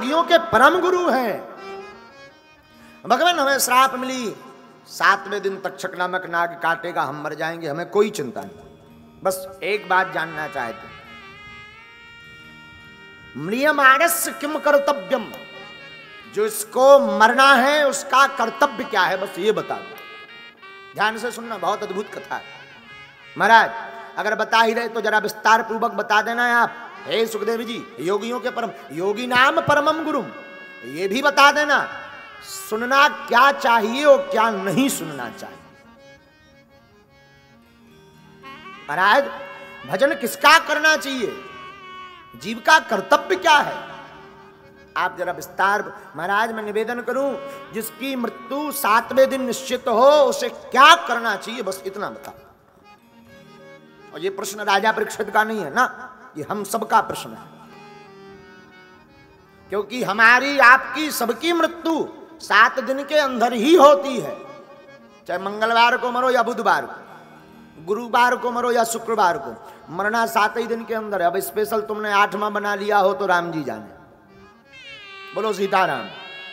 योगियों के परम गुरु हैं। भगवान हमें श्राप मिली, 7वें दिन तक्षक नामक नाग काटेगा, हम मर जाएंगे, हमें कोई चिंता नहीं। बस एक बात जानना चाहते, म्रियमाणस्य किम कर्तव्यम, जो इसको मरना है उसका कर्तव्य क्या है, बस ये बता दो। ध्यान से सुनना, बहुत अद्भुत कथा है। महाराज अगर बता ही रहे तो जरा विस्तार पूर्वक बता देना है आप। हे सुखदेव जी, योगियों के परम, योगी नाम परमम गुरु, ये भी बता देना सुनना क्या चाहिए और क्या नहीं सुनना चाहिए। महाराज भजन किसका करना चाहिए, जीव का कर्तव्य क्या है, आप जरा विस्तार। महाराज मैं निवेदन करूं, जिसकी मृत्यु 7वें दिन निश्चित हो उसे क्या करना चाहिए, बस इतना बता। और ये प्रश्न राजा परीक्षित का नहीं है ना, ये हम सबका प्रश्न है, क्योंकि हमारी आपकी सबकी मृत्यु 7 दिन के अंदर ही होती है। चाहे मंगलवार को मरो या बुधवार को, गुरुवार को मरो या शुक्रवार को, मरना 7 ही दिन के अंदर है। अब स्पेशल तुमने 8वां बना लिया हो तो राम जी जाने, बोलो सीताराम।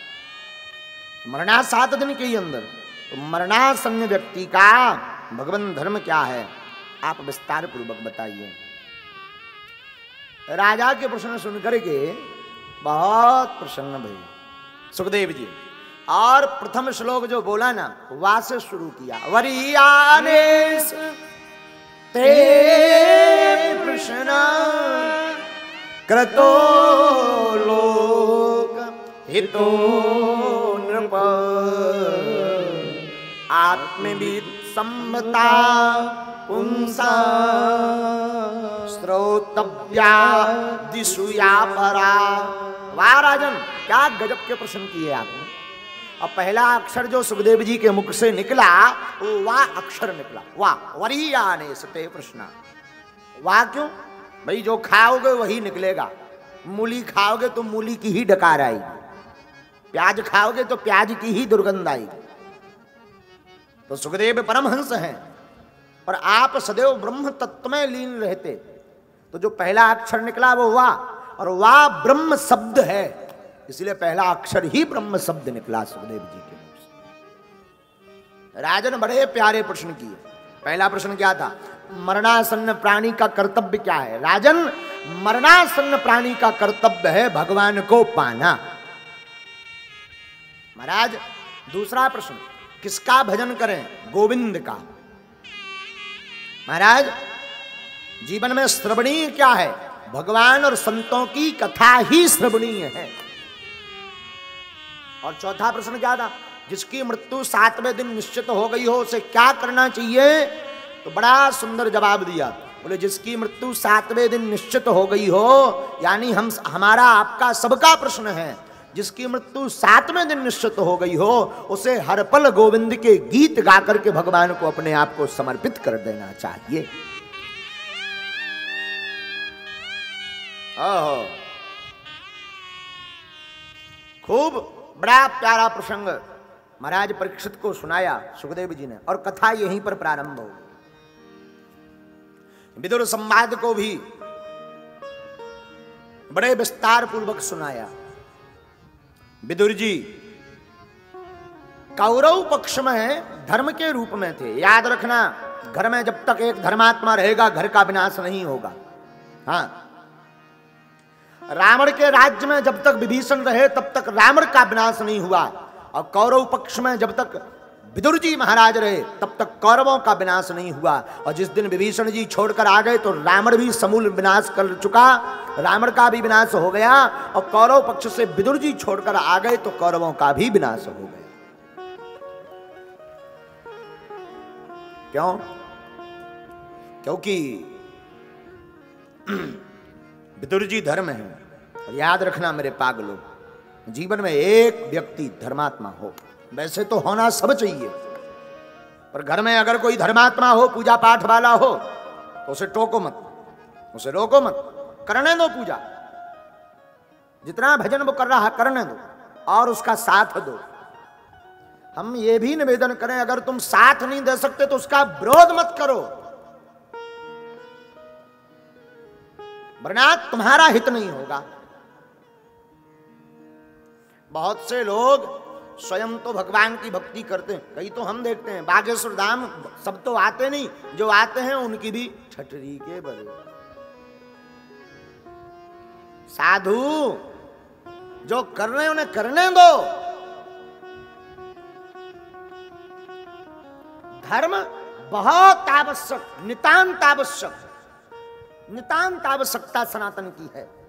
मरना 7 दिन के ही अंदर, तो मरणासन्न व्यक्ति का भगवान धर्म क्या है, आप विस्तार पूर्वक बताइए। राजा के प्रश्न सुनकर के बहुत प्रसन्न भई सुखदेव जी, और प्रथम श्लोक जो बोला ना, वहां से शुरू किया। वरीयानेस ते प्रश्न क्रतो लोक हितो नृप आत्मविद सम्मता पुंसा श्रोतव्या दिशुया परा। वाह राजन, क्या गजब के प्रश्न किए आपने। और पहला अक्षर जो सुखदेव जी के मुख से निकला वो वाह अक्षर निकला, वाह। वरीयाने सते प्रश्न, वाह क्यों भाई, जो खाओगे वही निकलेगा। मूली खाओगे तो मूली की ही डकार आएगी, प्याज खाओगे तो प्याज की ही दुर्गंध आएगी। तो सुखदेव परमहंस हैं, पर आप सदैव ब्रह्म तत्व में लीन रहते, तो जो पहला अक्षर निकला वो वाह, और वाह ब्रह्म शब्द है, इसलिए पहला अक्षर ही ब्रह्म शब्द निकला सुखदेव जी के मुख से। राजन बड़े प्यारे प्रश्न किए। पहला प्रश्न क्या था, मरणासन्न प्राणी का कर्तव्य क्या है। राजन मरणासन्न प्राणी का कर्तव्य है भगवान को पाना। महाराज दूसरा प्रश्न, किसका भजन करें, गोविंद का। महाराज जीवन में श्रवणीय क्या है, भगवान और संतों की कथा ही श्रवणीय है। और चौथा प्रश्न क्या था, जिसकी मृत्यु 7वें दिन निश्चित हो गई हो उसे क्या करना चाहिए। तो बड़ा सुंदर जवाब दिया, बोले जिसकी मृत्यु 7वें दिन निश्चित हो गई हो, यानी हमारा आपका सबका प्रश्न है, जिसकी मृत्यु 7वें दिन निश्चित हो गई हो उसे हर पल गोविंद के गीत गा करके भगवान को अपने आप को समर्पित कर देना चाहिए। ओहो, खूब बड़ा प्यारा प्रसंग महाराज परीक्षित को सुनाया सुखदेव जी ने, और कथा यहीं पर प्रारंभ हो। विदुर संवाद को भी बड़े विस्तार पूर्वक सुनाया। विदुर जी कौरव पक्ष में धर्म के रूप में थे। याद रखना, घर में जब तक एक धर्मात्मा रहेगा घर का विनाश नहीं होगा। हाँ, रावण के राज्य में जब तक विभीषण रहे तब तक रावण का विनाश नहीं हुआ, और कौरव पक्ष में जब तक विदुर जी महाराज रहे तब तक कौरवों का विनाश नहीं हुआ। और जिस दिन विभीषण जी छोड़कर आ गए तो रावण भी समूल विनाश कर चुका, रावण का भी विनाश हो गया, और कौरव पक्ष से विदुर जी छोड़कर आ गए तो कौरवों का भी विनाश हो गया। क्यों? क्योंकि विदुर जी धर्म है। और याद रखना मेरे पागलों, जीवन में एक व्यक्ति धर्मात्मा हो, वैसे तो होना सब चाहिए, पर घर में अगर कोई धर्मात्मा हो, पूजा पाठ वाला हो, तो उसे टोको मत, उसे रोको मत, करने दो पूजा, जितना भजन वो कर रहा है करने दो, और उसका साथ दो। हम ये भी निवेदन करें, अगर तुम साथ नहीं दे सकते तो उसका विरोध मत करो, वरना तुम्हारा हित नहीं होगा। बहुत से लोग स्वयं तो भगवान की भक्ति करते हैं, कई तो हम देखते हैं बागेश्वर धाम सब तो आते नहीं, जो आते हैं उनकी भी ठठरी के बल। साधु जो कर रहे हैं उन्हें करने दो। धर्म बहुत आवश्यक, नितांत आवश्यक, नितांत आवश्यकता सनातन की है।